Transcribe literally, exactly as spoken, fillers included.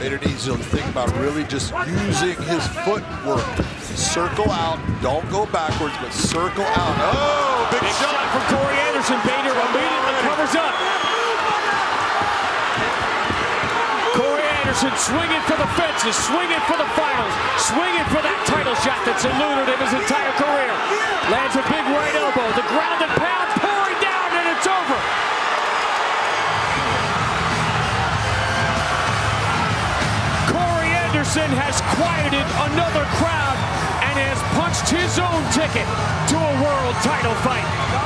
Made it easy to think about really just using his footwork. Circle out, don't go backwards, but circle out. Oh, big, big shot. shot from Corey Anderson. Bader immediately covers up. Corey Anderson swinging for the fences, swinging for the finals, swinging for that title shot that's eluded him his entire career. Lands a big right elbow, the ground and pound pouring down, and it's over. Corey Anderson has quieted another crowd and has punched his own ticket to a world title fight.